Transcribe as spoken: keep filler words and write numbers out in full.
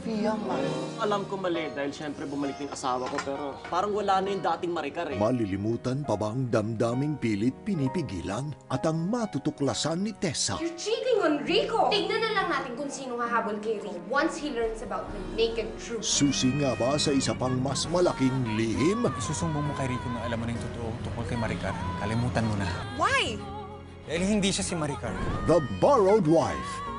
Sofia, man. Alam ko mali dahil syempre bumalik yung asawa ko pero parang wala na yung dating Maricar eh. Malilimutan pa ba ang damdaming pilit pinipigilan at ang matutuklasan ni Tessa? You're cheating on Rico! Tignan na lang natin kung sino hahabol kay Rico once he learns about the naked truth. Susi nga ba sa isa pang mas malaking lihim? Isusumbong mo kay Rico na alam mo na yung totoo tungkol kay Maricar. Kalimutan mo na. Why? Dahil hindi siya si Maricar. The Borrowed Wife.